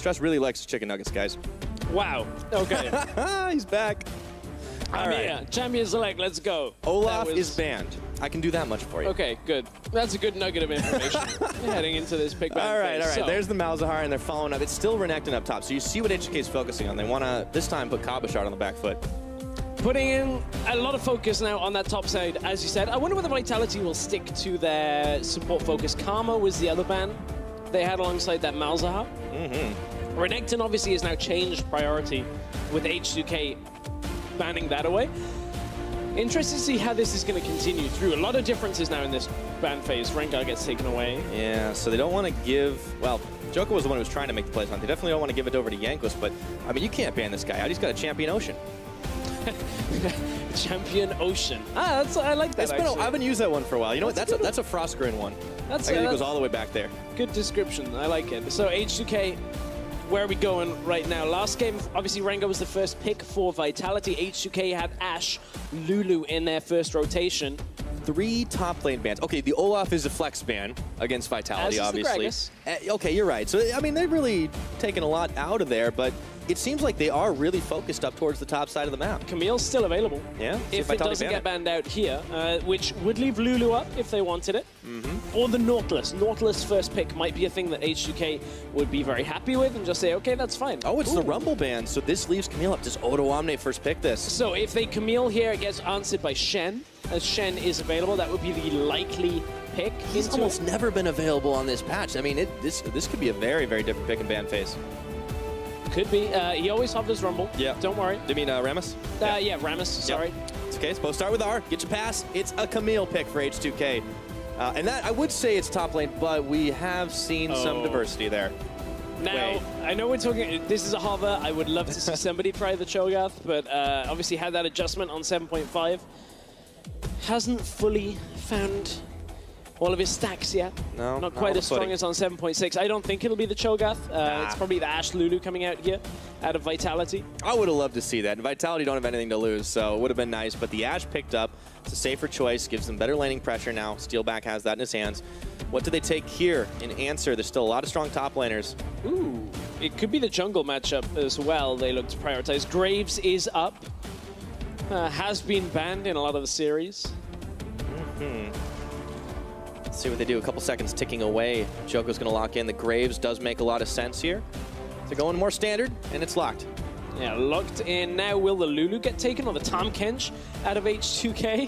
Stress really likes chicken nuggets, guys. Wow. Okay. He's back. All right. Yeah. Champion select. Let's go. Olaf is banned. I can do that much for you. Okay, good. That's a good nugget of information heading into this pick ban All right. phase. So, There's the Malzahar, and they're following up. It's still Renekton up top, so you see what H2K is focusing on. They want to, this time, put Cabochard on the back foot. putting in a lot of focus now on that top side, as you said. I wonder whether Vitality will stick to their support focus. Karma was the other ban they had alongside that Malzahar. Renekton obviously has now changed priority with H2K banning that away. Interested to see how this is going to continue through. A lot of differences now in this ban phase. Rengar gets taken away. Yeah, so they don't want to give... Well, Joker was the one who was trying to make the plays on. They definitely don't want to give it over to Jankos, but, I mean, you can't ban this guy out. He's got a Champion Ocean. Champion Ocean. Ah, I like that, I haven't used that one for a while. You know what? That's a Frostgrin one. I think it goes all the way back there. Good description. I like it. So H2K, where are we going right now? Last game, obviously, Rengar was the first pick for Vitality. H2K had Ashe, Lulu in their first rotation. 3 top lane bans. Okay, the Olaf is a flex ban against Vitality, obviously. Okay, you're right. So, I mean, they've really taken a lot out of there, but it seems like they are really focused up towards the top side of the map. Camille's still available. Yeah. If it doesn't get banned out here, which would leave Lulu up if they wanted it. Or the Nautilus. Nautilus first pick might be a thing that H2K would be very happy with and just say, okay, that's fine. Oh, it's the Rumble ban, so this leaves Camille up. Does Odo Omne first pick this? So if they Camille here, it gets answered by Shen. As Shen is available, that would be the likely pick. He's almost never been available on this patch. I mean, this could be a very, very different pick in ban phase. Could be. He always hovers Rumble. Yeah. Don't worry. Do you mean Rammus? Yeah, Rammus. Sorry. It's okay. It's supposed to start with R. Get your pass. It's a Camille pick for H2K. And that, I would say it's top lane, but we have seen some diversity there. Now, I know we're talking, this is a hover. I would love to see somebody try the Cho'Gath, but obviously had that adjustment on 7.5. Hasn't fully found all of his stacks yet. No, not quite as strong as on 7.6. I don't think it'll be the Cho'Gath. It's probably the Ashe Lulu coming out here, out of Vitality. I would have loved to see that. Vitality don't have anything to lose, so it would have been nice. But the Ashe picked up. It's a safer choice, gives them better laning pressure now. Steelback has that in his hands. What do they take here in answer? There's still a lot of strong top laners. Ooh, it could be the jungle matchup as well. They look to prioritize. Graves is up. Has been banned in a lot of the series. Let's see what they do. A couple seconds ticking away. Joko's going to lock in. The Graves does make a lot of sense here. They're going more standard, and it's locked. Yeah, locked in. Now will the Lulu get taken, or the Tahm Kench out of H2K?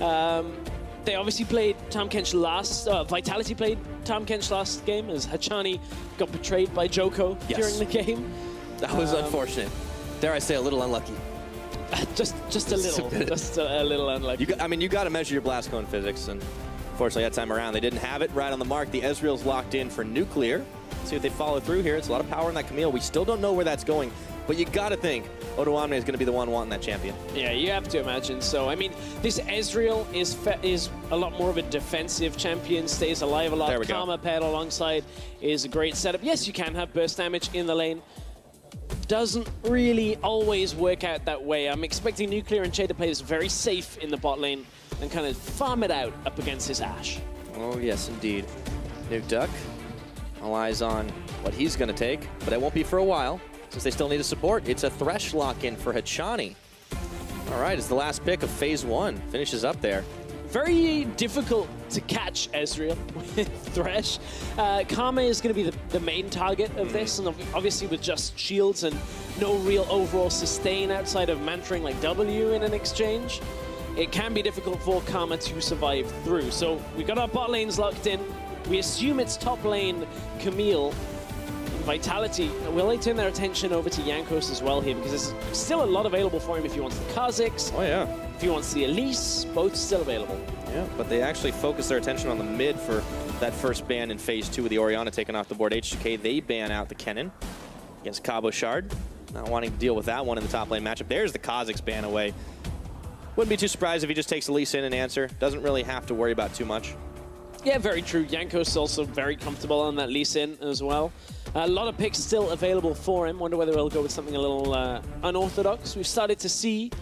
They obviously played Tahm Kench last, Vitality played Tahm Kench last game as Hachani got betrayed by Joko during the game. That was unfortunate. Dare I say a little unlucky. just a little, just a little unlucky. I mean, you got to measure your blast cone physics, and unfortunately that time around they didn't have it right on the mark. The Ezreal's locked in for nuclear. Let's see if they follow through here. It's a lot of power in that Camille. We still don't know where that's going, but you got to think Odo Omne is going to be the one wanting that champion. Yeah, you have to imagine. So, I mean, this Ezreal is a lot more of a defensive champion, stays alive a lot. There we Karma go. paired alongside is a great setup. Yes, you can have burst damage in the lane. Doesn't really always work out that way. I'm expecting Nuclear and Che to play this very safe in the bot lane and kind of farm it out up against his Ashe. Oh, yes, indeed. Nuke Duck. All eyes on what he's going to take, but it won't be for a while since they still need a support. It's a Thresh lock-in for Hachani. All right, it's the last pick of Phase 1. Finishes up there. Very difficult to catch Ezreal with Thresh. Karma is going to be the main target of this, and obviously with just shields and no real overall sustain outside of mantering like W in an exchange, it can be difficult for Karma to survive through. So we got our bot lanes locked in. We assume it's top lane Camille. Vitality, will they turn their attention over to Jankos as well here? Because there's still a lot available for him if he wants the Kha'Zix. Oh, yeah. If he wants the Elise, both still available. Yeah, but they actually focus their attention on the mid for that first ban in Phase 2 with the Orianna taken off the board. H2K, they ban out the Kennen against Cabochard. Not wanting to deal with that one in the top lane matchup. There's the Kha'Zix ban away. Wouldn't be too surprised if he just takes Elise in and answer. Doesn't really have to worry about too much. Yeah, very true. Jankos also very comfortable on that Lee Sin as well. A lot of picks still available for him. Wonder whether he'll go with something a little unorthodox. We've started to see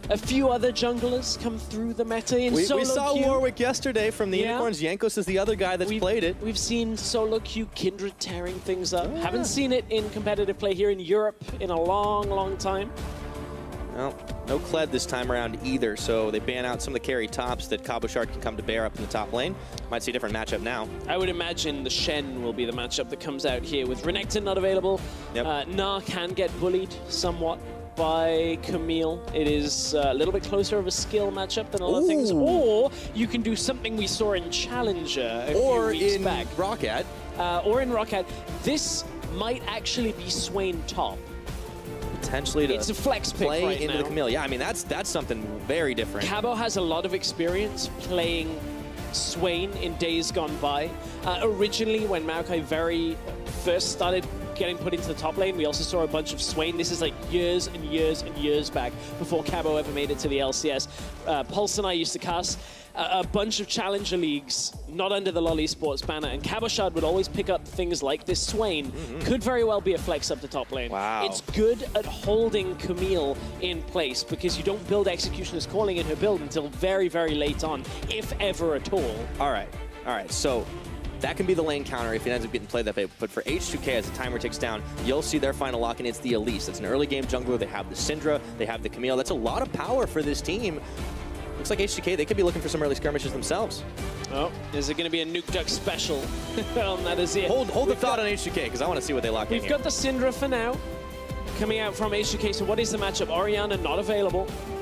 a few other junglers come through the meta in solo We saw queue. Warwick yesterday from the Unicorns. Jankos is the other guy that's played it. We've seen solo queue Kindred tearing things up. Haven't seen it in competitive play here in Europe in a long, long time. Well, no Kled this time around either, so they ban out some of the carry tops that Cabochard can come to bear up in the top lane. Might see a different matchup now. I would imagine the Shen will be the matchup that comes out here with Renekton not available. Yep. Na can get bullied somewhat by Camille. It is a little bit closer of a skill matchup than a lot of things. Or you can do something we saw in Challenger a few weeks back. Roccat. Or in Roccat. This might actually be Swain top. Potentially to it's a flex pick play right into now. the Camille. Yeah, I mean, that's something very different. Cabo has a lot of experience playing Swain in days gone by. Originally, when Maokai very first started getting put into the top lane, we also saw a bunch of Swain. This is like years and years and years back before Cabo ever made it to the LCS. Pulse and I used to cast a bunch of Challenger leagues, not under the LoL Esports banner, and Cabochard would always pick up things like this Swain. Could very well be a flex up the top lane. Wow. It's good at holding Camille in place because you don't build Executioner's Calling in her build until very, very late on, if ever at all. All right, so that can be the lane counter if it ends up getting played that way. But for H2K, as the timer ticks down, you'll see their final lock, and it's the Elise. It's an early game jungler. They have the Syndra, they have the Camille. That's a lot of power for this team. Looks like H2K, they could be looking for some early skirmishes themselves. Oh, is it going to be a Nuke Duck special on that Azir? Hold the thought on H2K, because I want to see what they lock in here. We've got the Syndra for now, coming out from H2K. So what is the matchup? Orianna not available.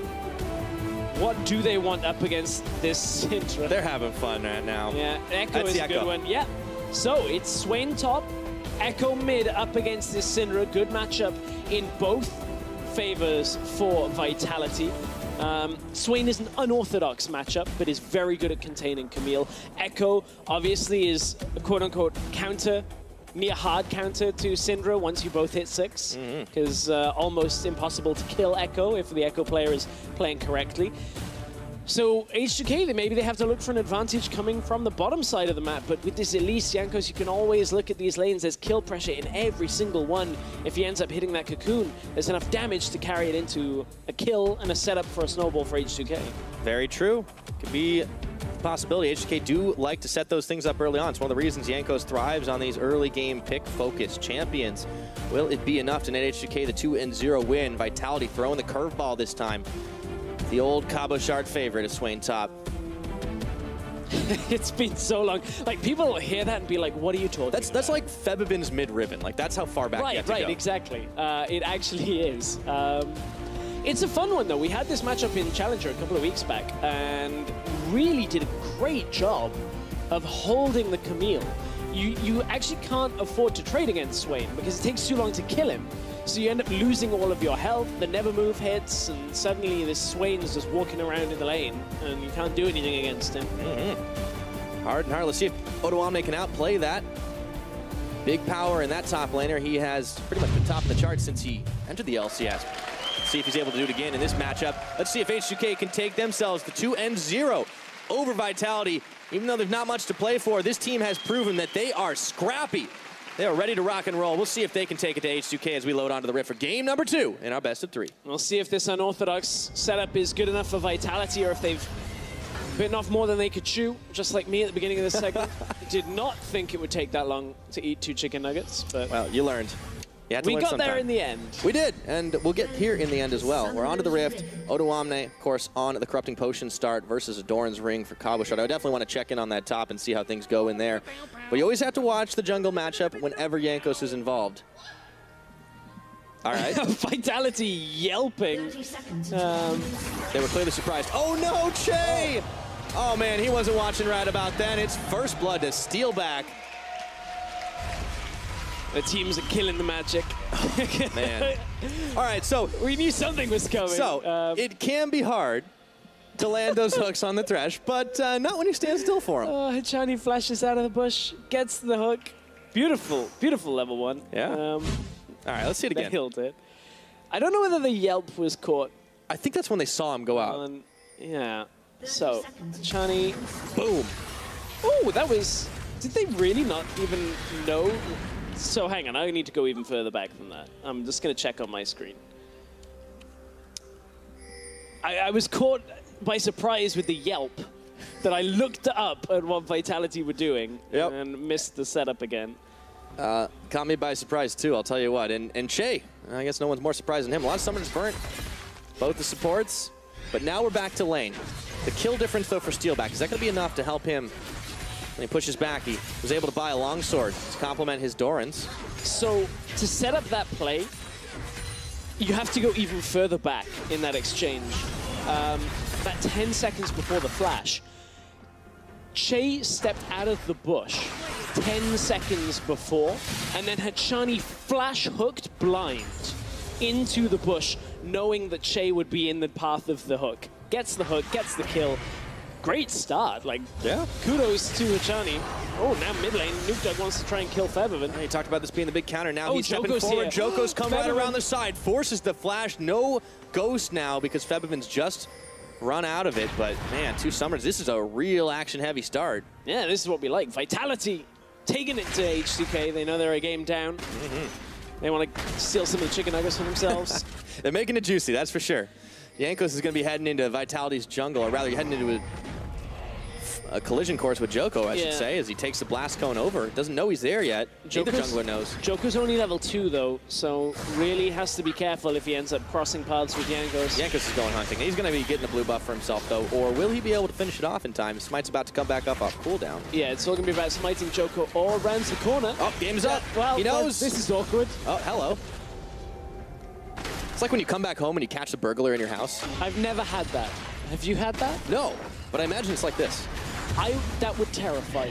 What do they want up against this Syndra? They're having fun right now. Yeah, Echo That's is the a good Echo. one. Yeah. So it's Swain top, Echo mid up against this Syndra. Good matchup in both favors for Vitality. Swain is an unorthodox matchup, but is very good at containing Camille. Echo obviously is a quote-unquote counter, near hard counter to Syndra once you both hit 6, because almost impossible to kill Echo if the Echo player is playing correctly. So H2K, maybe they have to look for an advantage coming from the bottom side of the map, but with this Elise, Jankos, you can always look at these lanes. There's kill pressure in every single one. If he ends up hitting that cocoon, there's enough damage to carry it into a kill and a setup for a snowball for H2K. Very true. Could be a possibility. H2K do like to set those things up early on. It's one of the reasons Jankos thrives on these early game pick-focused champions. Will it be enough to net H2K the 2-0 win? Vitality throwing the curveball this time. The old Cabochard favorite is Swain top. It's been so long. Like, people will hear that and be like, what are you talking about? That's like Febibin's mid-ribbon. Like, that's how far back you have to go. Right, exactly. It actually is. It's a fun one, though. We had this matchup in Challenger a couple of weeks back and really did a great job of holding the Camille. You actually can't afford to trade against Swain because it takes too long to kill him. So you end up losing all of your health, the never move hits, and suddenly this Swain's just walking around in the lane, and you can't do anything against him. Hard and hard. Let's see if Odoamne can outplay that. Big power in that top laner. He has pretty much been top of the charts since he entered the LCS. Let's see if he's able to do it again in this matchup. Let's see if H2K can take themselves to 2-0 over Vitality. Even though there's not much to play for, this team has proven that they are scrappy. They are ready to rock and roll. We'll see if they can take it to H2K as we load onto the Rift for game number 2 in our best of 3. We'll see if this unorthodox setup is good enough for Vitality or if they've bitten off more than they could chew, just like me at the beginning of this segment. Did not think it would take that long to eat 2 chicken nuggets, but well, you learned. You had to we learn got sometime. there in the end. We did, and we'll get here in the end as well. We're onto the Rift. Odoamne, of course, on the Corrupting Potion start versus Doran's Ring for Cabochard. I definitely want to check in on that top and see how things go in there. But you always have to watch the jungle matchup whenever Jankos is involved. All right. Vitality yelping. They were clearly surprised. Oh, no, Che! Oh, man, he wasn't watching right about then. It's first blood to steal back. The teams are killing the magic. Man. All right, so we knew something was coming. So it can be hard to land those hooks on the Thresh, but not when you stand still for him. Oh, Hachani flashes out of the bush, gets the hook. Beautiful, beautiful level 1. Yeah. All right, let's see it again. Nailed it. I don't know whether the yelp was caught. I think that's when they saw him go out. Yeah. So, Hachani. Boom. Oh, that was... Did they really not even know? So hang on, I need to go even further back than that. I'm just going to check on my screen. I was caught by surprise with the yelp that I looked up at what Vitality were doing and missed the setup again. Caught me by surprise, too, I'll tell you what. And Che, I guess no one's more surprised than him. A lot of summoners burnt both the supports, but now we're back to lane. The kill difference, though, for Steelback, is that going to be enough to help him when he pushes back? He was able to buy a longsword to complement his Dorans. So to set up that play, you have to go even further back in that exchange. About 10 seconds before the flash, Che stepped out of the bush 10 seconds before, and then Hachani flash hooked blind into the bush, knowing that Che would be in the path of the hook. Gets the hook, gets the kill. Great start. Like, kudos to Hachani. Oh, now mid lane, Nukedog wants to try and kill Febiven. He talked about this being the big counter. Now he's stepping Joko's forward. here. Joko's come right around the side, forces the flash. No ghost now because Febiven's just run out of it. But man, 2 summoners. This is a real action-heavy start. Yeah, this is what we like. Vitality taking it to H2K. They know they're a game down. They want to steal some of the chicken nuggets for themselves. They're making it juicy, that's for sure. Jankos is going to be heading into Vitality's jungle, or rather heading into a collision course with Joko, I should say, as he takes the blast cone over. Doesn't know he's there yet. Neither jungler knows. Joko's only level 2, though, so really has to be careful if he ends up crossing paths with Jankos. Jankos is going hunting. He's going to be getting a blue buff for himself, though. Or will he be able to finish it off in time? Smite's about to come back up off cooldown. Yeah, it's all going to be about smiting Joko or around the corner. Oh, game's up. Well, he knows. This is awkward. Oh, hello. It's like when you come back home and you catch the burglar in your house. I've never had that. Have you had that? No, but I imagine it's like this. That would terrify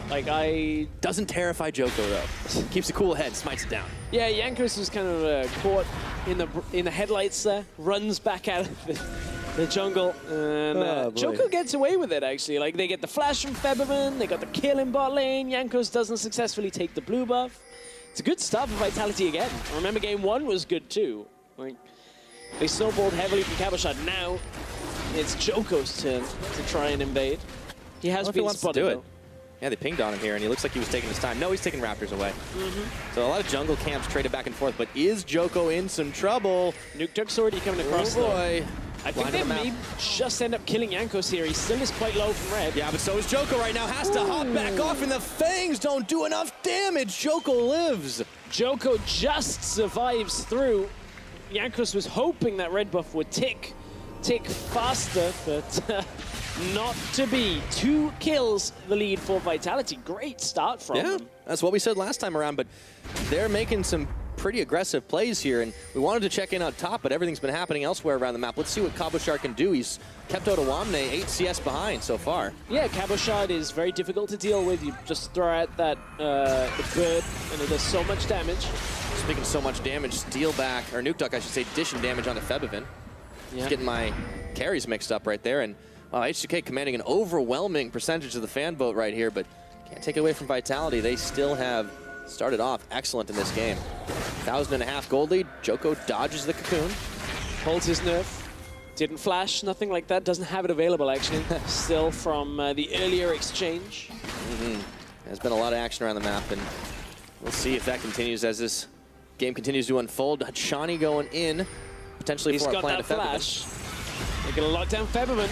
me. Doesn't terrify Joko, though. Keeps a cool head, smites it down. Yeah, Jankos was kind of caught in the headlights there, runs back out of the jungle, and Joko gets away with it, actually. Like, they get the flash from Febiven, they got the kill in bot lane, Jankos doesn't successfully take the blue buff. It's a good start for Vitality again. I remember game 1 was good, too. Like, they snowballed heavily from Cabochard. Now, it's Joko's turn to try and invade. He has been spotted, though. Yeah, they pinged on him here, and he looks like he was taking his time. No, he's taking Raptors away. So a lot of jungle camps traded back and forth, but is Joko in some trouble? Nukedog's already coming across, though. I think they may just end up killing Jankos here. He still is quite low from red. Yeah, but so is Joko right now. Has to hop back off, and the Fangs don't do enough damage. Joko lives. Joko just survives through. Jankos was hoping that red buff would tick faster, but not to be. 2 kills, the lead for Vitality. Great start from them. That's what we said last time around, but they're making some pretty aggressive plays here, and we wanted to check in on top, but everything's been happening elsewhere around the map. Let's see what Cabochard can do. He's kept Otawamne 8 CS behind so far. Yeah, Cabochard is very difficult to deal with. You just throw out that the bird, and it does so much damage. Speaking of so much damage, Steelback, or Nukedog, I should say, dishing damage onto Febiven. Just getting my carries mixed up right there, and H2K commanding an overwhelming percentage of the fan vote right here, but can't take it away from Vitality. They still have started off excellent in this game. 1,500 gold lead. Joko dodges the cocoon. Holds his nerf. Didn't flash, nothing like that. Doesn't have it available, actually. Still from the earlier exchange. There's been a lot of action around the map, and we'll see if that continues as this game continues to unfold. Hachani going in, potentially for a plan to flash. They're going to lock down Febiven.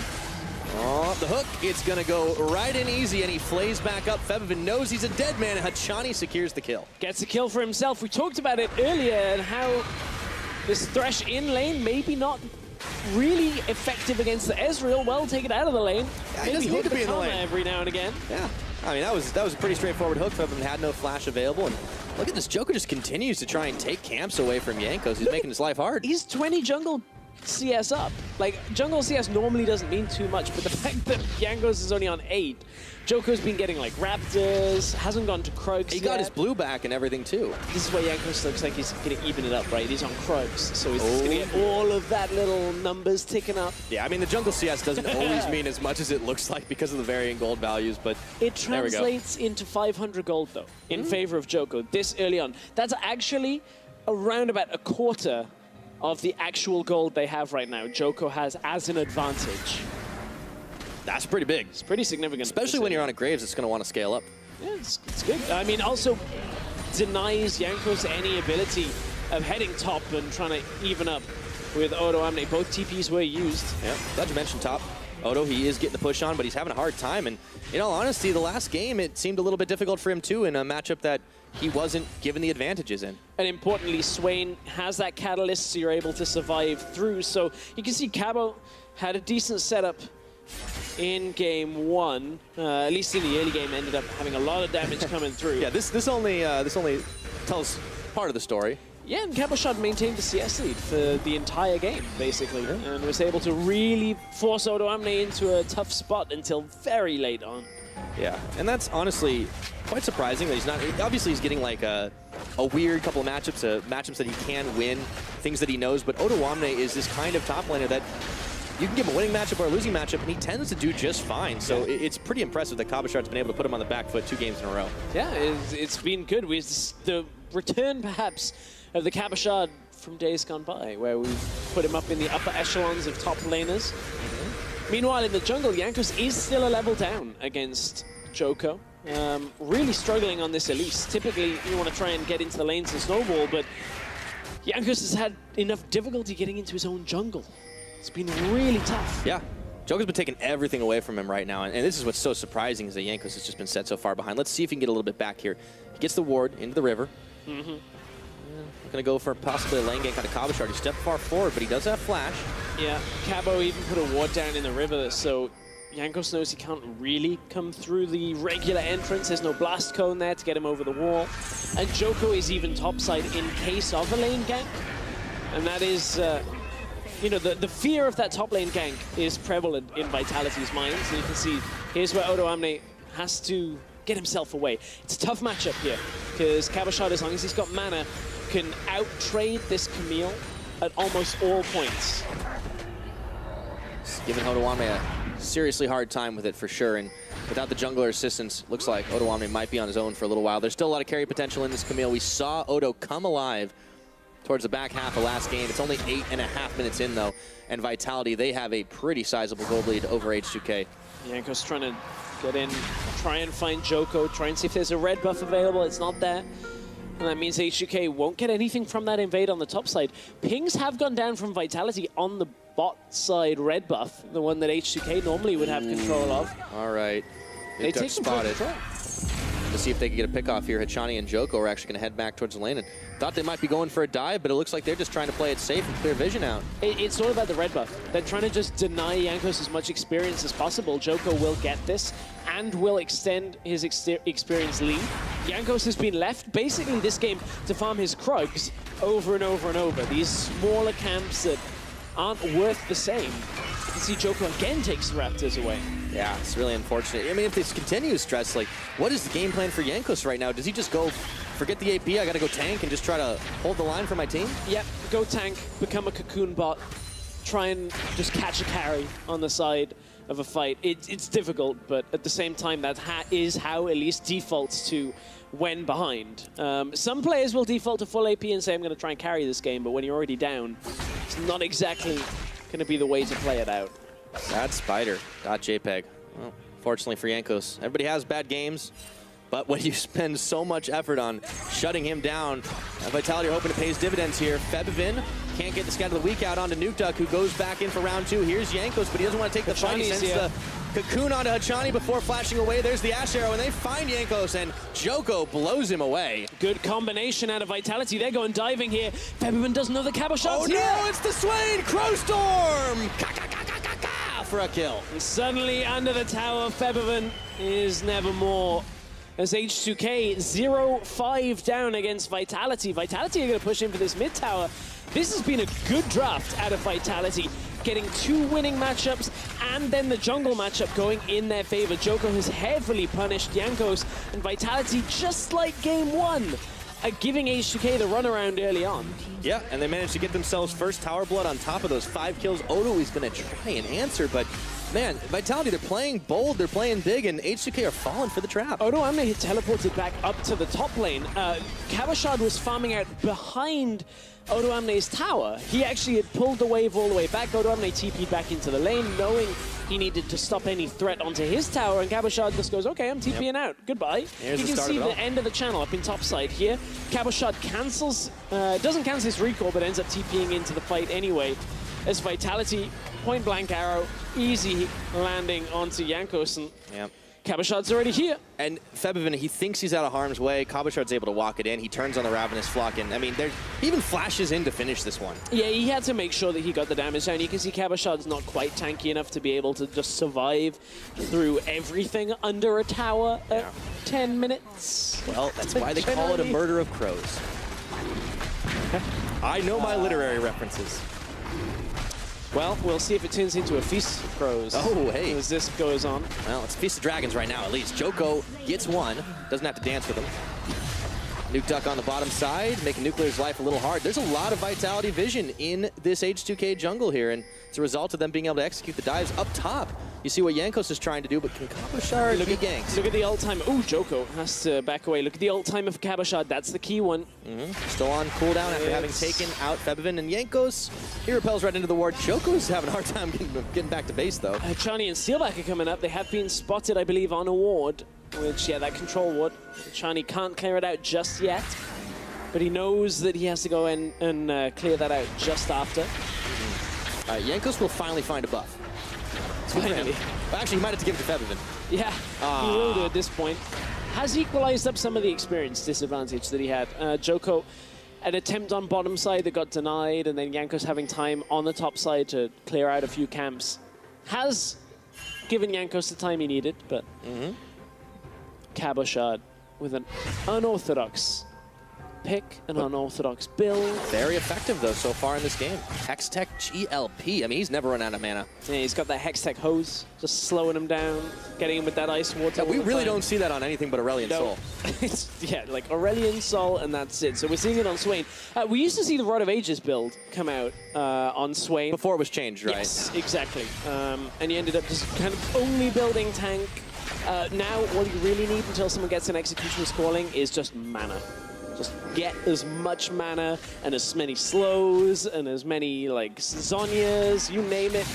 Oh, the hook, it's going to go right in easy, and he flays back up. Febiven knows he's a dead man, and Hachani secures the kill. Gets a kill for himself. We talked about it earlier, and how this Thresh in lane, maybe not really effective against the Ezreal. Well, take it out of the lane. Yeah, maybe hook the karma every now and again. Yeah, I mean, that was a pretty straightforward hook. Febiven had no flash available, and look at this. Joko just continues to try and take camps away from Jankos. He's making his life hard. He's 20 jungle CS up. Like, jungle CS normally doesn't mean too much, but the fact that Jankos is only on 8, Joko's been getting like Raptors, hasn't gone to Krugs He got his blue back and everything too. This is where Jankos looks like he's going to even it up, right? He's on Krugs, so he's going to get all of that little numbers ticking up. Yeah, I mean, the jungle CS doesn't always mean as much as it looks like because of the varying gold values, but it translates into 500 gold, though, in favor of Joko this early on. That's actually around about a quarter of the actual gold they have right now. Joko has as an advantage. That's pretty big. It's pretty significant. Especially when you're on a Graves, it's going to want to scale up. Yeah, it's good. I mean, also denies Jankos any ability of heading top and trying to even up with Odo Amne. Both TPs were used. Yeah, glad you mentioned top. Odo, he is getting the push on, but he's having a hard time. And in all honesty, the last game, it seemed a little bit difficult for him too in a matchup that he wasn't given the advantages in. And importantly, Swain has that catalyst, so you're able to survive through. So you can see Cabo had a decent setup in game one. At least in the early game, ended up having a lot of damage coming through. Yeah, this only tells part of the story. Yeah, and Cabochard maintained the CS lead for the entire game, basically, and was able to really force Odo Amne into a tough spot until very late on. Yeah, and that's honestly quite surprising that he's not. Obviously, he's getting like a weird couple of matchups that he can win, things that he knows. But Odo Amne is this kind of top laner that you can give him a winning matchup or a losing matchup, and he tends to do just fine. So it's pretty impressive that Cabochard's been able to put him on the back foot 2 games in a row. Yeah, it's been good. The return, perhaps, of the Cabochard from days gone by, where we put him up in the upper echelons of top laners. Meanwhile, in the jungle, Jankos is still a level down against Joko. Really struggling on this Elise. Typically, you want to try and get into the lanes and snowball, but Jankos has had enough difficulty getting into his own jungle. It's been really tough. Yeah. Joko's been taking everything away from him right now, and this is what's so surprising is that Jankos has just been set so far behind. Let's see if he can get a little bit back here. He gets the ward into the river. Going to go for possibly a lane gank on a Cabochard. He stepped far forward, but he does have flash. Yeah, Cabo even put a ward down in the river, so Jankos knows he can't really come through the regular entrance. There's no blast cone there to get him over the wall. And Joko is even topside in case of a lane gank. And that is, you know, the fear of that top lane gank is prevalent in Vitality's mind. So you can see, here's where Odo Amne has to get himself away. It's a tough matchup here, because Cabochard, as long as he's got mana, can out-trade this Camille at almost all points. It's giving Odo Amne a seriously hard time with it for sure, and without the jungler assistance, looks like Odo Amne might be on his own for a little while. There's still a lot of carry potential in this Camille. We saw Odo come alive towards the back half of last game. It's only 8.5 minutes in though, and Vitality, they have a pretty sizable gold lead over H2K. Jankos trying to get in, try and find Joko, try and see if there's a red buff available. It's not there. And that means H2K won't get anything from that invade on the top side. Pings have gone down from Vitality on the bot side red buff, the one that H2K normally would have control of. All right. They take spotted. To see if they can get a pick off here. Hachani and Joko are actually going to head back towards the lane. And thought they might be going for a dive, but it looks like they're just trying to play it safe and clear vision out. It's all about the red buff. They're trying to just deny Jankos as much experience as possible. Joko will get this and will extend his experience lead. Jankos has been left basically this game to farm his Krugs over and over and over. These smaller camps that aren't worth the same. You can see Joko again takes the Raptors away. Yeah, it's really unfortunate. I mean, if this continues, Stress, like, what is the game plan for Jankos right now? Does he just go, forget the AP, I gotta go tank and just try to hold the line for my team? Yep, go tank, become a cocoon bot, try and just catch a carry on the side of a fight. It's difficult, but at the same time, that is how Elise defaults to when behind. Some players will default to full AP and say, I'm gonna try and carry this game, but when you're already down, it's not exactly gonna be the way to play it out. Sad spider.jpg. Well, fortunately for Jankos, everybody has bad games, but when you spend so much effort on shutting him down, Vitality are hoping to pay his dividends here. Febivin can't get the scout of the week out onto Nukeduck, who goes back in for round 2. Here's Jankos, but he doesn't want to take the fight. He sends the cocoon onto Hachani before flashing away. There's the Ash Arrow, and they find Jankos, and Joko blows him away. Good combination out of Vitality. They're going diving here. Febivin doesn't know the Cabochard. Oh no, it's the Swain! Crowstorm! For a kill. And suddenly under the tower, Febivin is nevermore. As H2K 0-5 down against Vitality. Vitality are going to push in for this mid tower. This has been a good draft out of Vitality, getting 2 winning matchups and then the jungle matchup going in their favor. Joko has heavily punished Jankos, and Vitality, just like game 1, are giving H2K the runaround early on. Yeah, and they managed to get themselves first tower blood on top of those 5 kills. Odo is going to try and answer, but Man, Vitality, they're playing bold, they're playing big, and H2K are falling for the trap. Odoamne had teleported back up to the top lane. Kabashad was farming out behind Odoamne's tower. He actually had pulled the wave all the way back. Odoamne TP'd back into the lane, knowing he needed to stop any threat onto his tower, and Kabashad just goes, okay, I'm TPing out. Goodbye. Here's you can see the end of the channel up in top side here. Kabashad cancels, doesn't cancel his recall, but ends up TPing into the fight anyway. As Vitality, point blank arrow, easy landing onto Jankos, and Kabashad's already here. And Febiven, he thinks he's out of harm's way. Kabashad's able to walk it in. He turns on the Ravenous Flock, and I mean, he even flashes in to finish this one. Yeah, he had to make sure that he got the damage down. You can see Kabashad's not quite tanky enough to be able to just survive through everything under a tower at 10 minutes. Well, that's why they call it a murder of crows. I know my literary references. Well, we'll see if it turns into a Feast of Crows. Oh, hey. As this goes on. Well, it's Feast of Dragons right now, at least. Joko gets one. Doesn't have to dance with him. Nuke Duck on the bottom side, making Nuclear's life a little hard. There's a lot of Vitality vision in this H2K jungle here, and it's a result of them being able to execute the dives up top. You see what Jankos is trying to do, but can Kabashad be ganks? Look at the ult time. Ooh, Joko has to back away. Look at the ult time of Kabashad. That's the key one. Still on cooldown after having taken out Febiven, and Jankos, he repels right into the ward. Joko's having a hard time getting back to base, though. Chani and Steelback are coming up. They have been spotted, I believe, on a ward, which, yeah, that control ward. Chani can't clear it out just yet, but he knows that he has to go in and clear that out just after. Jankos will finally find a buff. Finally. Well, actually, he might have to give it to Febiven. Yeah, he will do at this point. Has equalized up some of the experience disadvantage that he had. Joko, an attempt on bottom side that got denied, and then Jankos having time on the top side to clear out a few camps. Has given Jankos the time he needed, but Kabashad with an unorthodox pick, an unorthodox build. Very effective, though, so far in this game. Hextech GLP. I mean, he's never run out of mana. Yeah, he's got that Hextech hose, just slowing him down, getting him with that ice water. Yeah, we really don't see that on anything but Aurelion Sol. Yeah, like Aurelion Sol, and that's it. So we're seeing it on Swain. We used to see the Rod of Ages build come out on Swain. Before it was changed, right? Yes, exactly. And he ended up just kind of only building tank. Now, what you really need until someone gets an Executioner's Calling is just mana. Just get as much mana and as many slows and as many like Zonyas, you name it,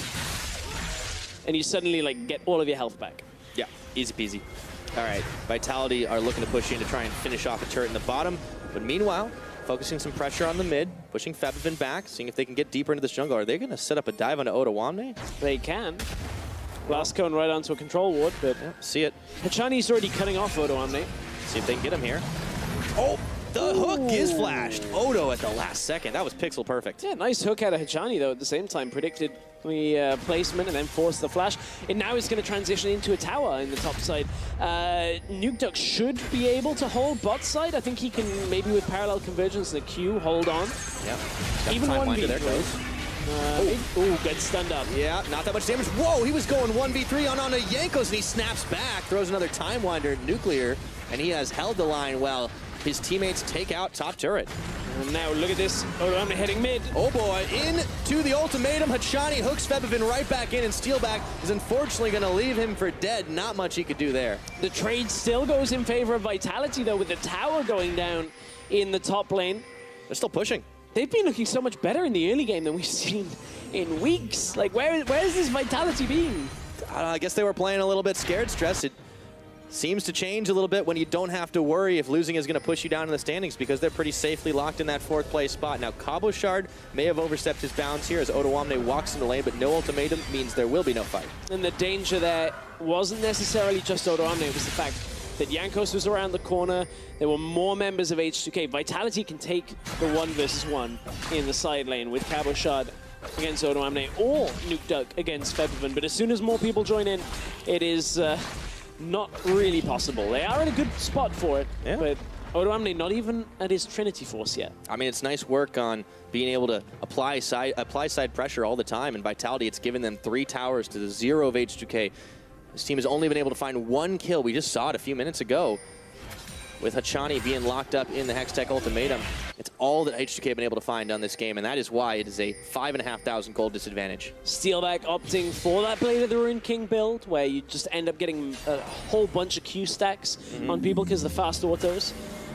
and you suddenly like get all of your health back. Yeah, easy peasy. All right, Vitality are looking to push in to try and finish off a turret in the bottom, but meanwhile, focusing some pressure on the mid, pushing Febiven back, seeing if they can get deeper into this jungle. Are they going to set up a dive onto Odoamne? They can. Last cone right onto a control ward, but see it. Hachani's already cutting off Odoamne. See if they can get him here. Oh! The hook is flashed. Odo at the last second. That was pixel perfect. Yeah, nice hook out of Hachani, though, at the same time. Predicted the placement and then forced the flash. And now it's going to transition into a tower in the top side. Nuke Duck should be able to hold bot side. I think he can, maybe with parallel convergence and the Q, hold on. Yeah. Even 1v3. There goes. Ooh, gets stunned up. Yeah, not that much damage. Whoa, he was going 1v3 on a Jankos, and he snaps back, throws another Time Winder Nuclear, and he has held the line well. His teammates take out top turret. And now look at this. Odoamne heading mid. Oh boy, into the ultimatum. Hachani hooks Febiven right back in, and Steelback is unfortunately going to leave him for dead. Not much he could do there. The trade still goes in favor of Vitality, though, with the tower going down in the top lane. They're still pushing. They've been looking so much better in the early game than we've seen in weeks. Like, where's this Vitality been? I guess they were playing a little bit scared, stressed. It seems to change a little bit when you don't have to worry if losing is going to push you down in the standings, because they're pretty safely locked in that fourth place spot. Now, Kabashad may have overstepped his bounds here as Odoamne walks in the lane, but no ultimatum means there will be no fight. And the danger there wasn't necessarily just Odoamne, it was the fact that Jankos was around the corner. There were more members of H2K. Vitality can take the 1v1 in the side lane with Kabashad against Odoamne or Nuke Duck against Febiven, but as soon as more people join in, it is not really possible. They are in a good spot for it, but Odoamne not even at his Trinity Force yet. I mean, it's nice work on being able to apply side pressure all the time, and Vitality, it's given them 3 towers to the 0 of H2K. This team has only been able to find 1 kill. We just saw it a few minutes ago with Hachani being locked up in the Hextech ultimatum. It's all that H2K have been able to find on this game, and that is why it is a 5,500 gold disadvantage. Steelback opting for that Blade of the Ruined King build, where you just end up getting a whole bunch of Q stacks on people because of the fast autos.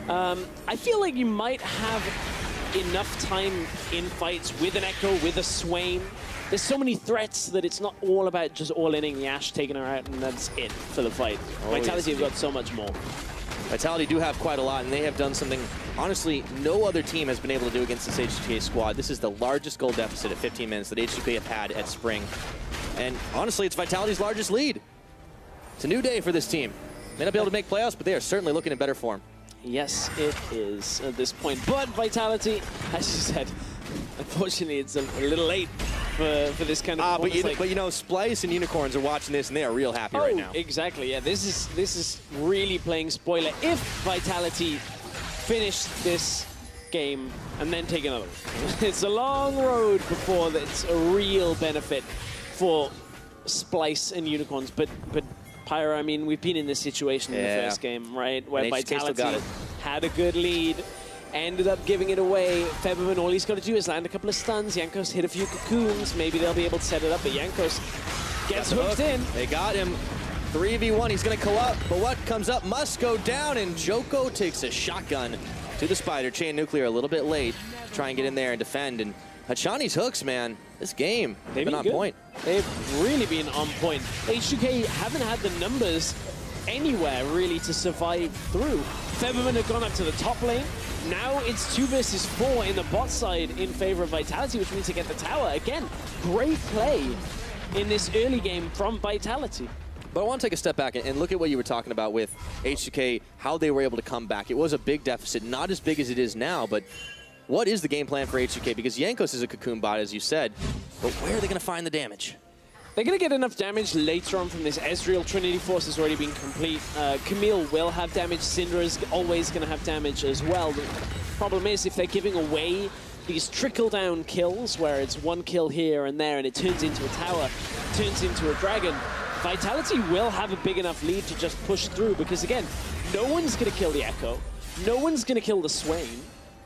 I feel like you might have enough time in fights with an Echo, with a Swain. There's so many threats that it's not all about just all-inning the Ashe, taking her out, and that's it for the fight. Vitality have got so much more. Vitality do have quite a lot, and they have done something, honestly, no other team has been able to do against this H2K squad. This is the largest goal deficit at 15 minutes that H2K have had at Spring. And honestly, it's Vitality's largest lead. It's a new day for this team. May not be able to make playoffs, but they are certainly looking in better form. Yes, it is at this point. But Vitality, as you said, unfortunately, it's a little late for this kind of but you know, Splice and Unicorns are watching this, and they are real happy right now. Exactly. Yeah, this is really playing spoiler. If Vitality finish this game and then take another one, it's a long road before that's a real benefit for Splice and Unicorns. But Pyro, I mean, we've been in this situation in the first game, right? Where Vitality had a good lead, ended up giving it away. Feberman, all he's got to do is land a couple of stuns. Jankos hit a few cocoons. Maybe they'll be able to set it up, but Jankos gets hooked in. They got him. 3v1, he's going to go up, but what comes up must go down, and Joko takes a shotgun to the Spider. Chain Nuclear a little bit late to try and get in there and defend. And Hachani's hooks, man, this game, they've been on point. They've really been on point. H2K haven't had the numbers anywhere, really, to survive through. Feberman have gone up to the top lane. Now it's 2 versus 4 in the bot side in favor of Vitality, which means to get the tower. Again, great play in this early game from Vitality. But I want to take a step back and look at what you were talking about with H2K, how they were able to come back. It was a big deficit, not as big as it is now, but what is the game plan for H2K? Because Jankos is a cocoon bot, as you said, but where are they going to find the damage? They're going to get enough damage later on from this. Ezreal Trinity Force has already been complete. Camille will have damage. Syndra is always going to have damage as well. The problem is, if they're giving away these trickle-down kills, where it's one kill here and there, and it turns into a tower, turns into a dragon, Vitality will have a big enough lead to just push through, because again, no one's going to kill the Echo, no one's going to kill the Swain,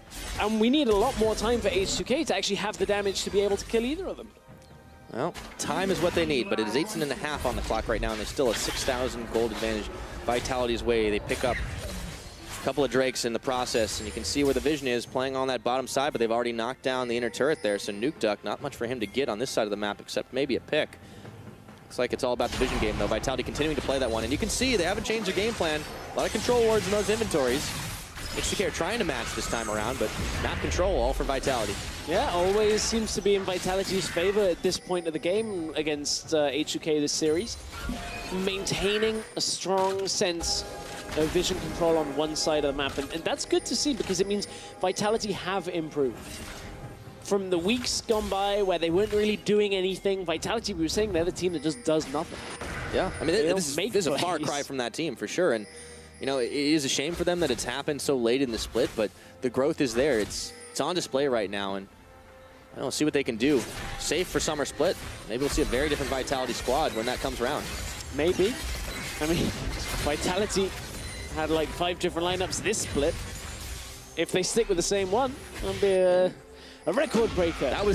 and we need a lot more time for H2K to actually have the damage to be able to kill either of them. Well, time is what they need, but it is 18.5 on the clock right now, and there's still a 6,000 gold advantage Vitality's way. They pick up a couple of Drakes in the process, and you can see where the vision is playing on that bottom side, but they've already knocked down the inner turret there, so Nuke Duck, not much for him to get on this side of the map, except maybe a pick. Looks like it's all about the vision game, though. Vitality continuing to play that one, and you can see they haven't changed their game plan. A lot of control wards in those inventories. H2K are trying to match this time around, but map control all for Vitality. Yeah, always seems to be in Vitality's favor at this point of the game against H2K this series. Maintaining a strong sense of vision control on one side of the map, and that's good to see, because it means Vitality have improved. From the weeks gone by where they weren't really doing anything, Vitality, we were saying they're the team that just does nothing. Yeah, I mean, this is a far cry from that team for sure, and you know, it is a shame for them that it's happened so late in the split, but the growth is there. It's on display right now, and I don't know, see what they can do. Safe for summer split. Maybe we'll see a very different Vitality squad when that comes around. Maybe. I mean, Vitality had like 5 different lineups this split. If they stick with the same one, it'll be a record breaker. That was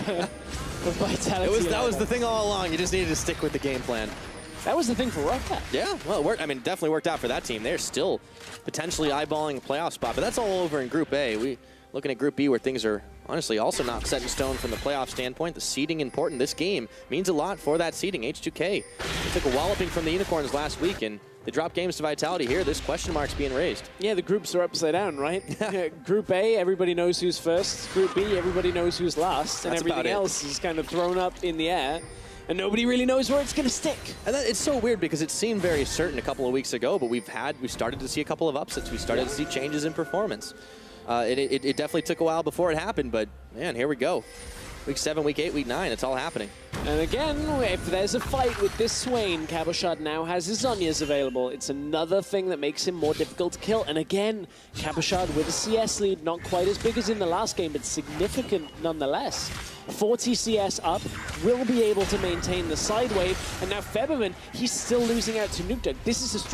Vitality. That was the thing all along. You just needed to stick with the game plan. That was the thing for Rocket. Yeah, well, it worked. I mean, definitely worked out for that team. They're still potentially eyeballing a playoff spot, but that's all over in Group A. We looking at Group B, where things are honestly also not set in stone from the playoff standpoint. The seeding important. This game means a lot for that seeding. H2K, they took a walloping from the Unicorns last week, and they dropped games to Vitality here. This question mark's being raised. Yeah, the groups are upside down, right? Group A, everybody knows who's first. Group B, everybody knows who's last. And everything else is kind of thrown up in the air. And nobody really knows where it's going to stick. And it's so weird, because it seemed very certain a couple of weeks ago, but we started to see a couple of upsets. We started to see changes in performance. It definitely took a while before it happened, but man, here we go. Week 7, Week 8, Week 9, it's all happening. And again, if there's a fight with this Swain, Cabochard now has his Zhonya's available. It's another thing that makes him more difficult to kill. And again, Cabochard with a CS lead, not quite as big as in the last game, but significant nonetheless. 40 CS up, will be able to maintain the side wave, and now Feberman, he's still losing out to Nuke Duck. This is the strength of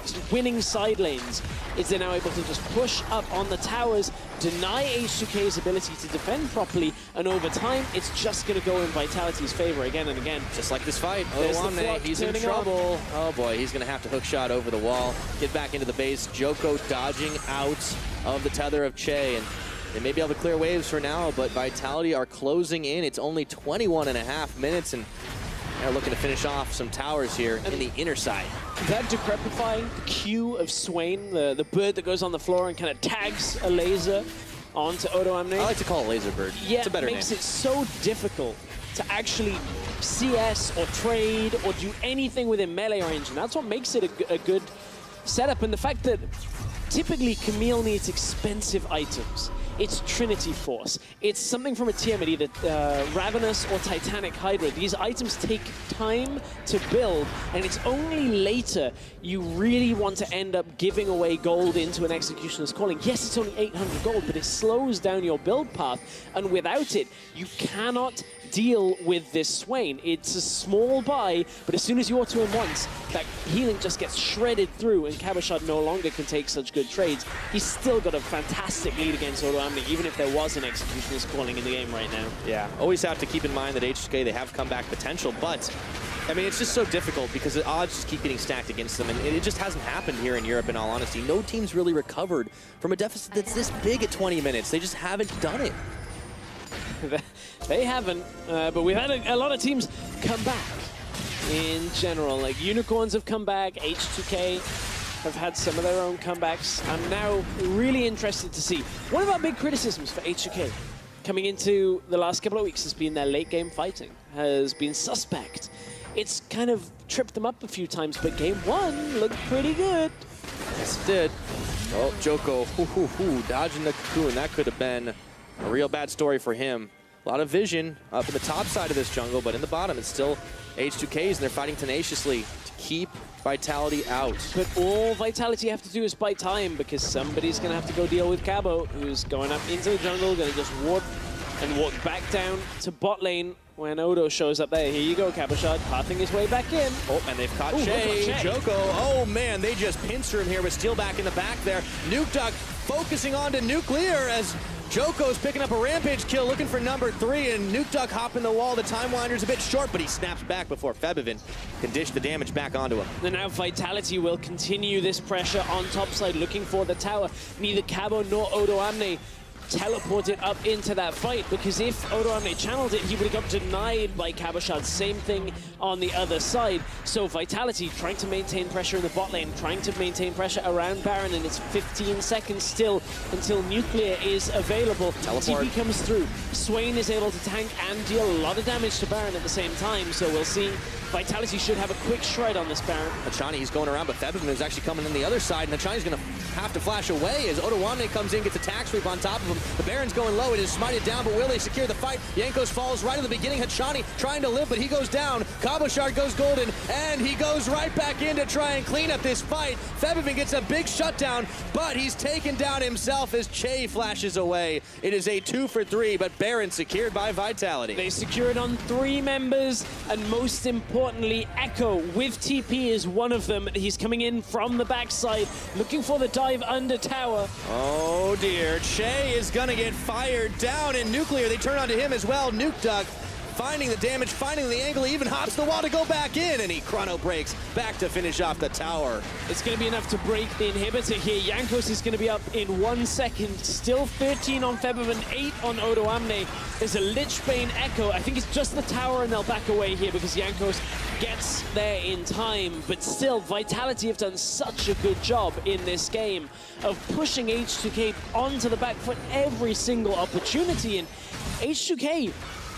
winning side lanes is they're now able to just push up on the towers, deny H2K's ability to defend properly, and over time, it's just going to go in Vitality's favor again and again. Just like this fight. He's in turning trouble. Oh boy, he's going to have to hook shot over the wall, get back into the base. Joko dodging out of the tether of Che, and they may be able to clear waves for now, but Vitality are closing in. It's only 21.5 minutes, and they're looking to finish off some towers here in the inner side. That decrepifying, the Q of Swain, the bird that goes on the floor and kind of tags a laser onto Odo Amne. I like to call it laser bird. Yeah, it's a better it makes name. it so difficult to actually CS or trade or do anything within melee range, and that's what makes it a good setup. And the fact that typically Camille needs expensive items. It's Trinity Force. It's something from a Tiamat, either Ravenous or Titanic Hydra. These items take time to build, and it's only later you really want to end up giving away gold into an Executioner's Calling. Yes, it's only 800 gold, but it slows down your build path, and without it, you cannot deal with this Swain. It's a small buy, but as soon as you auto him once, that healing just gets shredded through, and Cabochard no longer can take such good trades. He's still got a fantastic lead against Odo Amne, even if there was an Executioner's Calling in the game right now. Yeah, always have to keep in mind that H2K, they have comeback potential, but I mean, it's just so difficult because the odds just keep getting stacked against them, and it just hasn't happened here in Europe, in all honesty. No team's really recovered from a deficit that's this big at 20 minutes. They just haven't done it. They haven't, but we've had a lot of teams come back in general. Like Unicorns have come back, H2K have had some of their own comebacks. I'm now really interested to see. One of our big criticisms for H2K coming into the last couple of weeks has been their late game fighting, has been suspect. It's kind of tripped them up a few times, but game one looked pretty good. Yes, it did. Oh, Joko, dodging the cocoon. That could have been a real bad story for him. A lot of vision up in the top side of this jungle, but in the bottom, it's still H2Ks, and they're fighting tenaciously to keep Vitality out. But all Vitality have to do is buy time, because somebody's going to have to go deal with Cabo, who's going up into the jungle, going to just walk back down to bot lane when Odo shows up there. Here you go, Cabochard, pathing his way back in. Oh, and they've caught Che. Joko, oh man, they just pincer him here, but Steel back in the back there. Nuke Duck focusing on to Nuclear as Joko's picking up a rampage kill, looking for number 3, and Nuke Duck hopping the wall. The time winder's a bit short, but he snaps back before Febivin can dish the damage back onto him. And now Vitality will continue this pressure on topside, looking for the tower. Neither Cabo nor Odo Amne teleported up into that fight, because if Odo Amne channeled it, he would have got denied by Cabochard. Same thing on the other side. So Vitality trying to maintain pressure in the bot lane, trying to maintain pressure around Baron, and it's 15 seconds still until Nuclear is available. Teleport. TP comes through. Swain is able to tank and deal a lot of damage to Baron at the same time, so we'll see. Vitality should have a quick shred on this Baron. Hachani, he's going around, but Febivin is actually coming in the other side, and Hachani's going to have to flash away as Odo Amne comes in, gets a tack sweep on top of him. The Baron's going low, it is smited down, but will they secure the fight? Jankos falls right in the beginning. Hachani trying to live, but he goes down. Cabochard goes golden, and he goes right back in to try and clean up this fight. Febivin gets a big shutdown, but he's taken down himself as Che flashes away. It is a 2 for 3, but Baron secured by Vitality. They secured on 3 members, and most importantly, Echo with TP is one of them. He's coming in from the backside, looking for the dive under tower. Oh dear, Che is gonna get fired down, and Nuclear, they turn onto him as well. Nuke Duck finding the damage, finding the angle, he even hops the wall to go back in, and he chrono breaks back to finish off the tower. It's going to be enough to break the inhibitor here. Jankos is going to be up in 1 second. Still 13 on Febivin, 8 on Odo Amne. There's a Lichbane Echo. I think it's just the tower, and they'll back away here because Jankos gets there in time. But still, Vitality have done such a good job in this game of pushing H2K onto the back foot every single opportunity. And H2K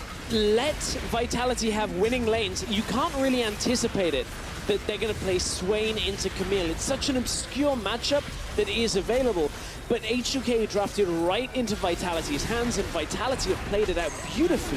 let Vitality have winning lanes. You can't really anticipate it, that they're going to play Swain into Camille. It's such an obscure matchup that is available, but H2K drafted right into Vitality's hands, and Vitality have played it out beautifully.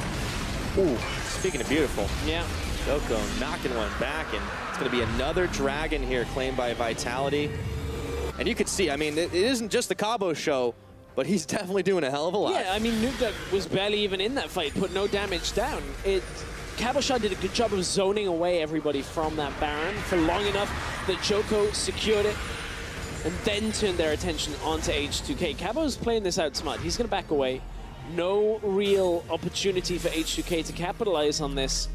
Ooh, speaking of beautiful. Yeah. Joko knocking one back, and it's going to be another dragon here claimed by Vitality. And you could see, I mean, it isn't just the Cabo show, but he's definitely doing a hell of a lot. Yeah, I mean, Nuke Duck was barely even in that fight, put no damage down. Cabochard did a good job of zoning away everybody from that Baron for long enough that Joko secured it and then turned their attention onto H2K. Cabo's playing this out smart. He's going to back away. No real opportunity for H2K to capitalize on this.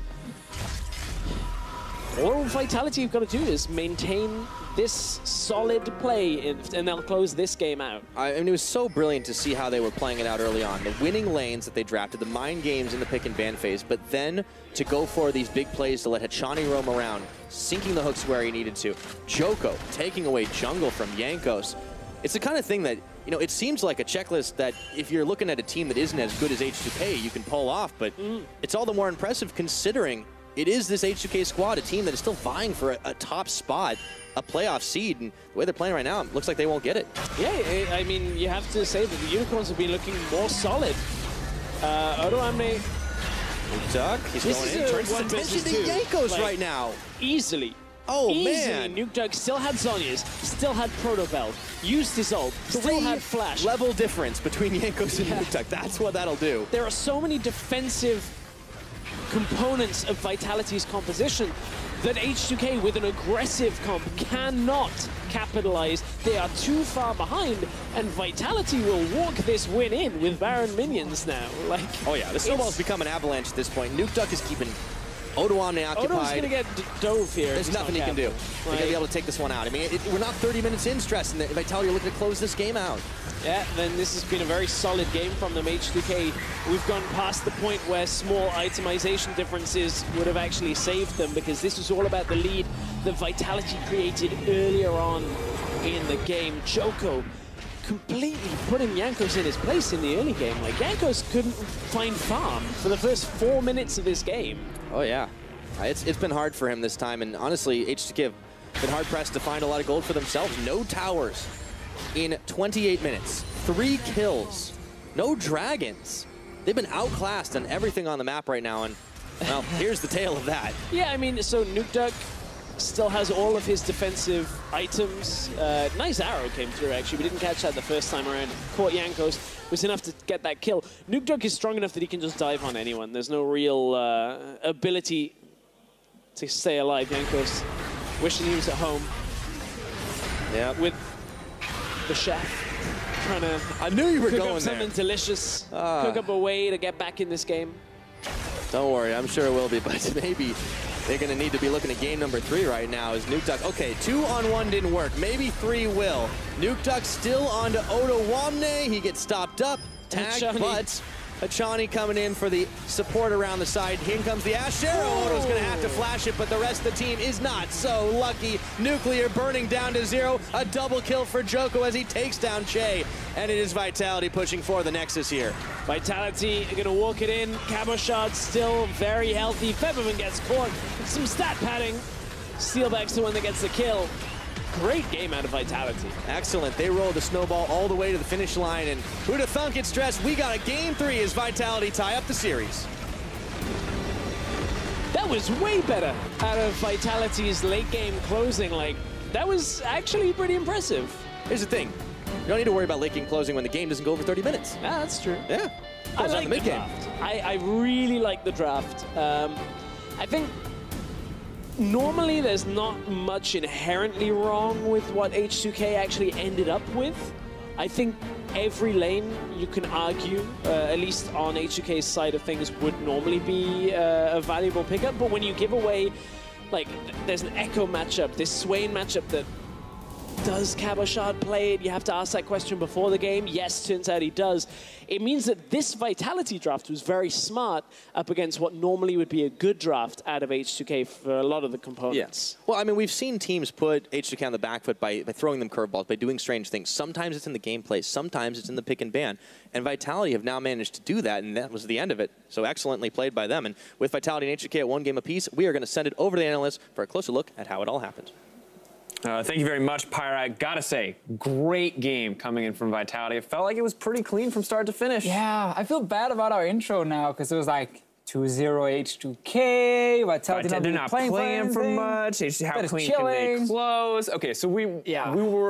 All Vitality have got to do is maintain this solid play, and they'll close this game out. I mean, it was so brilliant to see how they were playing it out early on. The winning lanes that they drafted, the mind games in the pick and ban phase, but then to go for these big plays to let H2K roam around, sinking the hooks where he needed to. Joko taking away jungle from Jankos. It's the kind of thing that, you know, it seems like a checklist that if you're looking at a team that isn't as good as H2K, you can pull off, but it's all the more impressive considering it is this H2K squad, a team that is still vying for a top spot, a playoff seed, and the way they're playing right now, it looks like they won't get it. Yeah, I mean, you have to say that the Unicorns have been looking more solid. Odo Amne... Duck, he's going in, turns his attention to Jankos like, right now. Easily. Oh, Easily. man. Nuke Duck still had Zhonya's, still had Proto Bell, used his ult, still had Flash. Level difference between Jankos and Nuke Duck. That's what that'll do. There are so many defensive components of Vitality's composition that H2K with an aggressive comp cannot capitalize. They are too far behind, and Vitality will walk this win in with Baron minions now. Like, oh yeah, the snowball's become an avalanche at this point. Nuke Duck is keeping Odo Amne occupied. Odo's gonna get dove here. There's nothing he can do. They're gonna be able to take this one out. I mean, we're not 30 minutes in, Stress, and Vitality are looking to close this game out. Yeah, then this has been a very solid game from them. H2K, we've gone past the point where small itemization differences would have actually saved them, because this was all about the lead that Vitality created earlier on in the game. Joko completely putting Jankos in his place in the early game. Like, Jankos couldn't find farm for the first 4 minutes of this game. Oh yeah, it's been hard for him this time, and honestly, H2K have been hard-pressed to find a lot of gold for themselves. No towers in 28 minutes, 3 kills, no dragons. They've been outclassed on everything on the map right now, and well, here's the tale of that. Yeah, I mean, so Nuke Duck still has all of his defensive items. Nice arrow came through, actually. We didn't catch that the first time around. Caught Jankos, was enough to get that kill. Nuke Duck is strong enough that he can just dive on anyone. There's no real ability to stay alive. Jankos wishing he was at home. Yeah. With the chef trying to I knew you were cook going up something there. Delicious, cook up a way to get back in this game. Don't worry, I'm sure it will be, but maybe they're going to need to be looking at game number 3 right now as Nuke Duck. Okay, 2-on-1 didn't work. Maybe 3 will. Nuke Duck still onto Odo Amne. He gets stopped up, tagged, but H2K coming in for the support around the side. Here comes the Ash Arrow. Odo's going to have to flash it, but the rest of the team is not so lucky. Nuclear burning down to 0. A double kill for Joko as he takes down Che. And it is Vitality pushing for the Nexus here. Vitality are going to walk it in. Cabochard still very healthy. Featherman gets caught. Some stat padding. Steelback's the one that gets the kill. Great game out of Vitality. Excellent. They rolled the snowball all the way to the finish line, and who'd have thunk it, Stress? We got a game 3 as Vitality tie up the series. That was way better out of Vitality's late game closing. Like, that was actually pretty impressive. Here's the thing. You don't need to worry about late game closing when the game doesn't go over 30 minutes. Ah, that's true. Yeah. I like the draft. I really like the draft. I think normally there's not much inherently wrong with what H2K actually ended up with. I think every lane, you can argue, at least on H2K's side of things, would normally be a valuable pickup. But when you give away, like, there's an Echo matchup, this Swain matchup that does Cabochard play it? You have to ask that question before the game. Yes, turns out he does. It means that this Vitality draft was very smart up against what normally would be a good draft out of H2K for a lot of the components. Yeah. Well, I mean, we've seen teams put H2K on the back foot by throwing them curveballs, by doing strange things. Sometimes it's in the gameplay, sometimes it's in the pick and ban. And Vitality have now managed to do that, and that was the end of it. So excellently played by them. And with Vitality and H2K at 1 game apiece, we are going to send it over to the analysts for a closer look at how it all happened. Thank you very much, Pyra. Gotta say, great game coming in from Vitality. It felt like it was pretty clean from start to finish. Yeah, I feel bad about our intro now because it was like 2-0 H2K. Vitality not playing for much. How clean can they close? Okay, so we were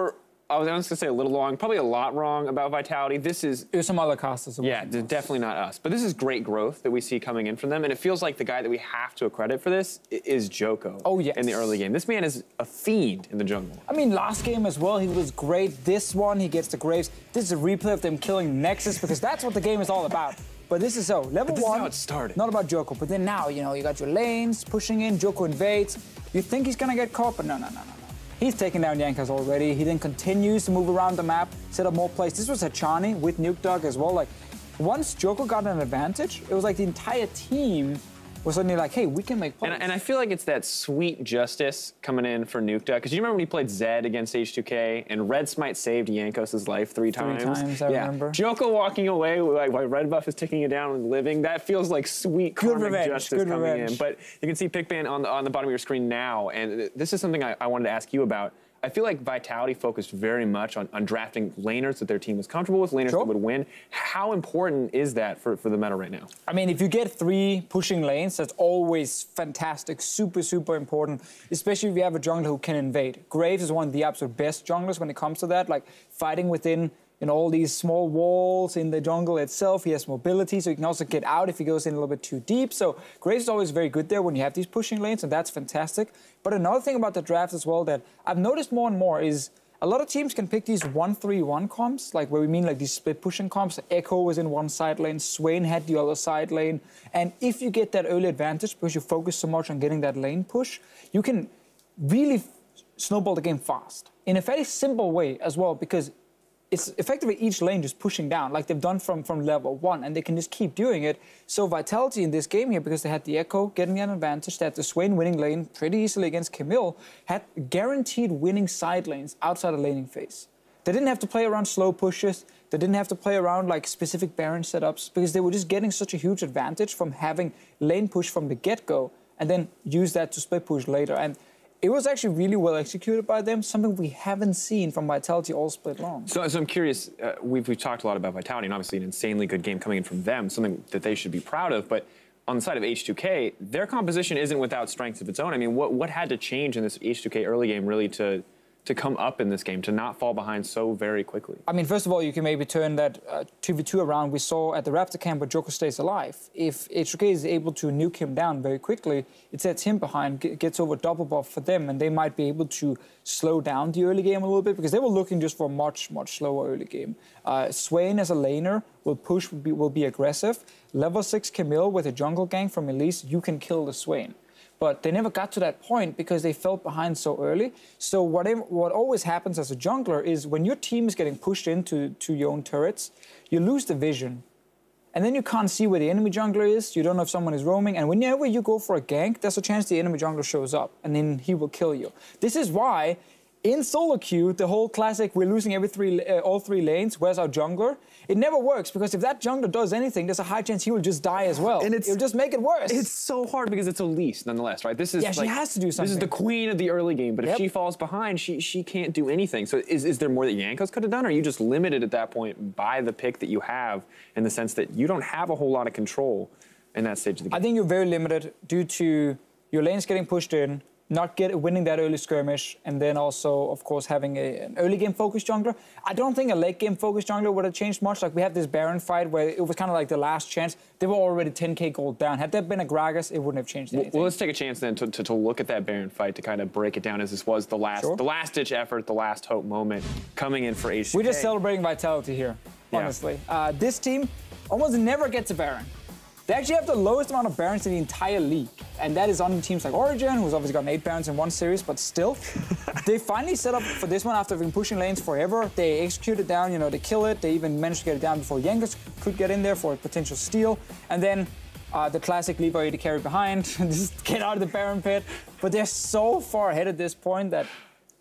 I was going to say a little wrong, probably a lot wrong about Vitality. This is... There's some other casters. Yeah, definitely not us. But this is great growth that we see coming in from them, and it feels like the guy that we have to credit for this is Joko. Oh, yes. In the early game. This man is a fiend in the jungle. I mean, last game as well, he was great. This one, he gets the Graves. This is a replay of them killing Nexus, because that's what the game is all about. But this is so, level this 1, is how it started. Not about Joko, but then now, you know, you got your lanes pushing in, Joko invades. You think he's gonna get caught, but no. He's taking down Yankas already. He then continues to move around the map, set up more plays. This was Hachani with Nuke Dog as well. Like, once Joko got an advantage, it was like the entire team was suddenly like, hey, we can make plays. And I feel like it's that sweet justice coming in for Nuke Duck. Because you remember when he played Zed against H2K, and Red Smite saved Yankos' life 3 times? 3 times, I remember. Joko walking away like while Red Buff is taking it down and living, that feels like sweet karmic justice coming in. But you can see Pickban on the bottom of your screen now, and this is something I wanted to ask you about. I feel like Vitality focused very much on drafting laners that their team was comfortable with, laners that would win. How important is that for the meta right now? I mean, if you get 3 pushing lanes, that's always fantastic, super important, especially if you have a jungler who can invade. Graves is one of the absolute best junglers when it comes to that, like fighting within all these small walls in the jungle itself. He has mobility, so he can also get out if he goes in a little bit too deep. So Graves is always very good there when you have these pushing lanes, and that's fantastic. But another thing about the draft as well that I've noticed more and more is a lot of teams can pick these 1-3-1 comps, like where we mean like these split pushing comps. Echo was in one side lane, Swain had the other side lane. And if you get that early advantage because you focus so much on getting that lane push, you can really snowball the game fast in a very simple way as well, because it's effectively each lane just pushing down, like they've done from level 1, and they can just keep doing it. So Vitality in this game here, because they had the Echo getting an advantage, they had the Swain winning lane pretty easily against Camille, had guaranteed winning side lanes outside of laning phase. They didn't have to play around slow pushes, they didn't have to play around like specific Baron setups, because they were just getting such a huge advantage from having lane push from the get-go, and then use that to split push later. And it was actually really well executed by them, something we haven't seen from Vitality all split long. So I'm curious, we've talked a lot about Vitality, and obviously an insanely good game coming in from them, something that they should be proud of, but on the side of H2K, their composition isn't without strengths of its own. I mean, what had to change in this H2K early game really to come up in this game, to not fall behind so very quickly? I mean, first of all, you can maybe turn that 2v2 around. We saw at the Raptor camp where Joko stays alive. If H2K is able to nuke him down very quickly, it sets him behind, gets over double buff for them, and they might be able to slow down the early game a little bit, because they were looking just for a much slower early game. Swain as a laner will push, will be aggressive. Level 6 Camille with a jungle gank from Elise, you can kill the Swain. But they never got to that point because they fell behind so early. So what always happens as a jungler is when your team is getting pushed into your own turrets, you lose the vision. And then you can't see where the enemy jungler is, you don't know if someone is roaming, and whenever you go for a gank, there's a chance the enemy jungler shows up, and then he will kill you. This is why, in solo queue, the whole classic, we're losing all 3 lanes, where's our jungler? It never works, because if that jungler does anything, there's a high chance he will just die as well. And it'll just make it worse. It's so hard because it's Elise, nonetheless, right? This is she has to do something. This is the queen of the early game, but if she falls behind, she can't do anything. So is there more that Yankos could have done, or are you just limited at that point by the pick that you have, in the sense that you don't have a whole lot of control in that stage of the game? I think you're very limited due to your lanes getting pushed in, not winning that early skirmish, and then also, of course, having an early game focused jungler. I don't think a late game focused jungler would have changed much. Like, we had this Baron fight where it was kind of like the last chance. They were already 10k gold down. Had there been a Gragas, it wouldn't have changed anything. Well, let's take a chance then to look at that Baron fight, to kind of break it down, as this was the last ditch effort, the last hope moment coming in for H2K. We're just celebrating Vitality here, honestly. This team almost never gets a Baron. They actually have the lowest amount of Barons in the entire league. And that is on teams like Origin, who's obviously gotten 8 Barons in one series, but still. They finally set up for this one after been pushing lanes forever. They execute it down, they kill it. They even managed to get it down before Yankees could get in there for a potential steal. And then the classic leave AD carry behind, just get out of the Baron pit. But they're so far ahead at this point that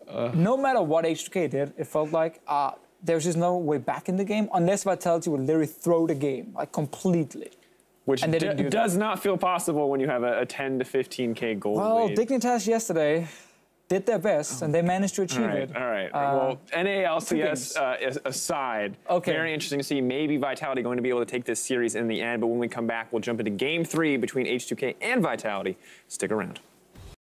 no matter what H2K did, it felt like there's just no way back in the game, unless Vitality would literally throw the game, like completely. Which does not feel possible when you have a 10 to 15k gold lead. Well, Dignitas yesterday did their best, and they managed to achieve it. All right. Well, NA LCS aside, very interesting to see maybe Vitality going to be able to take this series in the end. But when we come back, we'll jump into Game 3 between H2K and Vitality. Stick around.